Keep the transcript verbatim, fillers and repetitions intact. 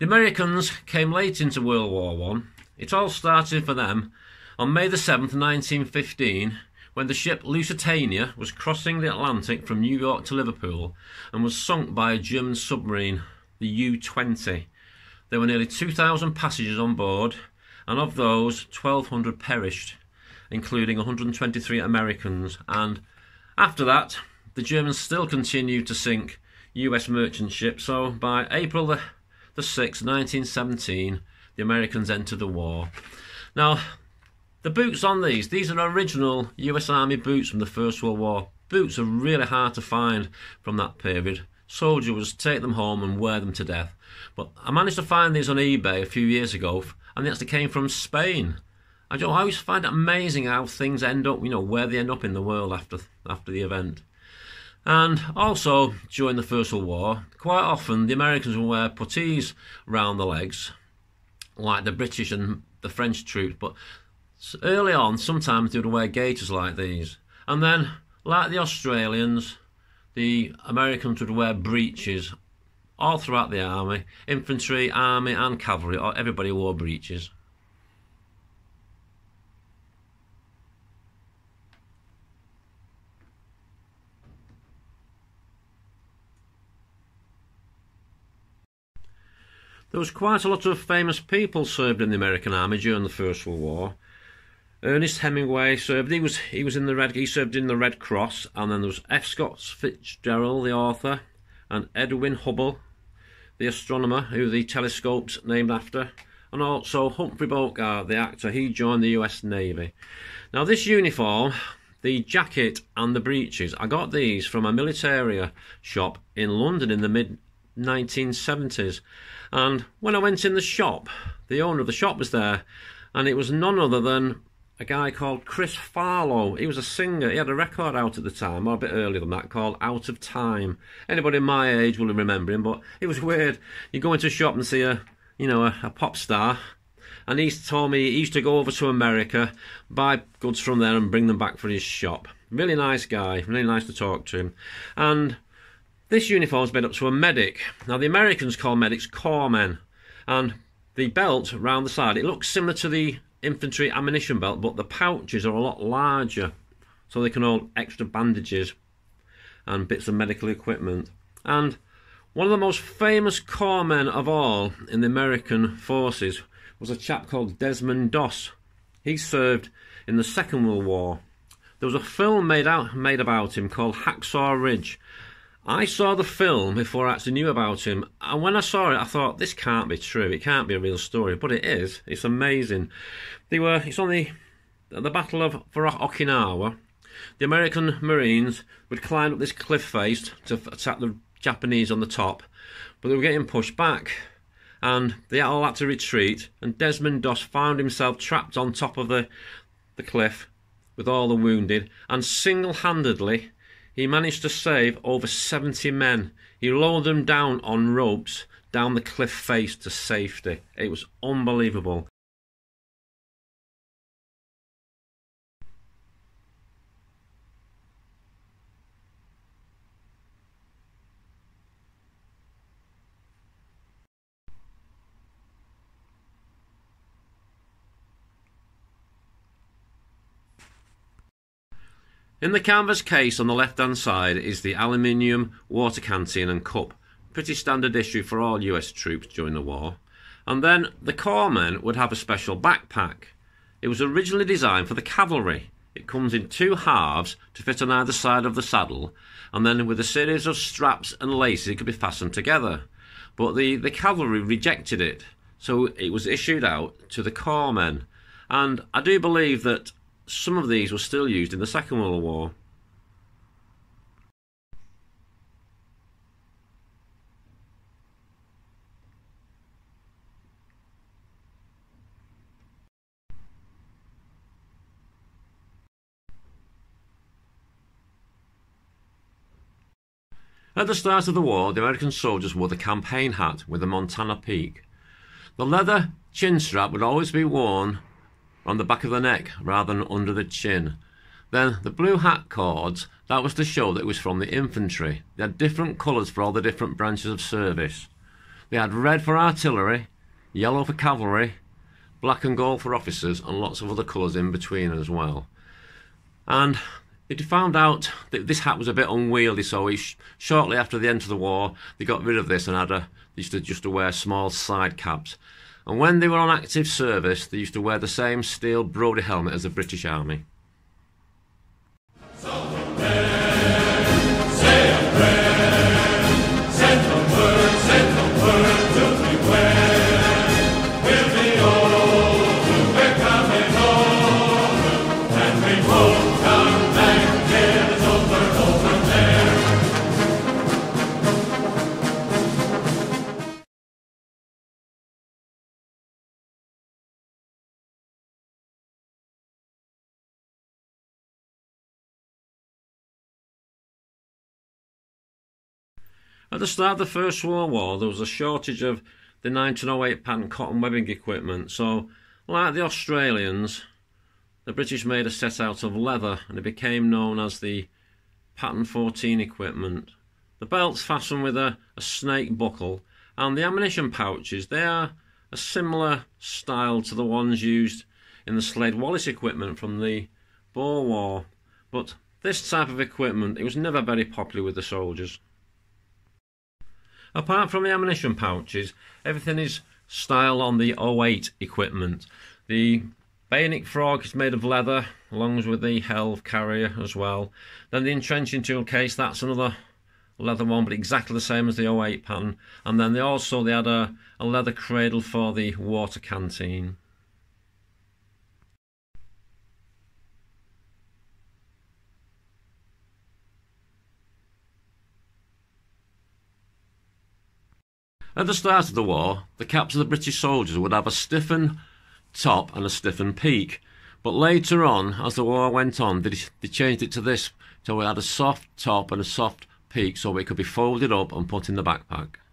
The Americans came late into World War One. It all started for them on May the seventh, nineteen fifteen, when the ship Lusitania was crossing the Atlantic from New York to Liverpool and was sunk by a German submarine, the U twenty. There were nearly two thousand passengers on board, and of those, twelve hundred perished, including one hundred twenty-three Americans. And after that, the Germans still continued to sink U S merchant ships, so by April the, the sixth, nineteen seventeen, the Americans entered the war. Now, the boots on these, these are original U S Army boots from the First World War. Boots are really hard to find from that period. Soldiers would take them home and wear them to death. But I managed to find these on eBay a few years ago, and they actually came from Spain. I don't- I always find it amazing how things end up, you know, where they end up in the world after after the event. And also, during the First World War, quite often the Americans would wear puttees round the legs, like the British and the French troops, but early on, sometimes they would wear gaiters like these. And then, like the Australians, the Americans would wear breeches all throughout the army. Infantry, army and cavalry, everybody wore breeches. There was quite a lot of famous people served in the American Army during the First World War. Ernest Hemingway served. He was he was in the Red. He served in the Red Cross, and then there was F. Scott Fitzgerald, the author, and Edwin Hubble, the astronomer, who the telescope's named after, and also Humphrey Bogart, the actor. He joined the U S Navy. Now, this uniform, the jacket and the breeches, I got these from a militaria shop in London in the mid nineteen seventies. And when I went in the shop, the owner of the shop was there, and it was none other than a guy called Chris Farlow. He was a singer. He had a record out at the time, or a bit earlier than that, called Out of Time. Anybody my age will remember him, but it was weird. You go into a shop and see a, you know, a, a pop star, and he told me he used to go over to America, buy goods from there and bring them back for his shop. Really nice guy, really nice to talk to him. And this uniform is made up to a medic. Now, the Americans call medics corpsmen, and the belt round the side, it looks similar to the infantry ammunition belt, but the pouches are a lot larger, so they can hold extra bandages and bits of medical equipment. And one of the most famous corpsmen of all in the American forces was a chap called Desmond Doss. He served in the Second World War. There was a film made out made about him called Hacksaw Ridge. I saw the film before I actually knew about him, and when I saw it I thought, this can't be true, it can't be a real story, but it is. It's amazing. They were, it's on the, the Battle of for Okinawa. The American Marines would climb up this cliff face to attack the Japanese on the top, but they were getting pushed back, and they all had to retreat, and Desmond Doss found himself trapped on top of the, the cliff with all the wounded, and single-handedly he managed to save over seventy men. He lowered them down on ropes down the cliff face to safety. It was unbelievable. In the canvas case on the left-hand side is the aluminium water canteen and cup, pretty standard issue for all U S troops during the war. And then the corpsmen would have a special backpack. It was originally designed for the cavalry. It comes in two halves to fit on either side of the saddle, and then with a series of straps and laces it could be fastened together. But the, the cavalry rejected it, so it was issued out to the corpsmen. And I do believe that some of these were still used in the Second World War. At the start of the war, the American soldiers wore the campaign hat with the Montana peak. The leather chin strap would always be worn on the back of the neck rather than under the chin. Then the blue hat cords, that was to show that it was from the infantry. They had different colours for all the different branches of service. They had red for artillery, yellow for cavalry, black and gold for officers, and lots of other colours in between as well. And they found out that this hat was a bit unwieldy, so he sh shortly after the end of the war, they got rid of this and had a, they used to just to wear small side caps. And when they were on active service, they used to wear the same steel Brodie helmet as the British Army. At the start of the First World War, there was a shortage of the nineteen oh eight pattern cotton webbing equipment, so like the Australians, the British made a set out of leather and it became known as the pattern fourteen equipment. The belt's fastened with a, a snake buckle, and the ammunition pouches, they are a similar style to the ones used in the Slade Wallace equipment from the Boer War, but this type of equipment, it was never very popular with the soldiers. Apart from the ammunition pouches, everything is styled on the oh eight equipment. The bayonet frog is made of leather, along with the helve carrier as well. Then the entrenching tool case, that's another leather one, but exactly the same as the oh eight pattern. And then they also they had a, a leather cradle for the water canteen. At the start of the war, the caps of the British soldiers would have a stiffened top and a stiffened peak. But later on, as the war went on, they, they changed it to this, so it had a soft top and a soft peak so it could be folded up and put in the backpack.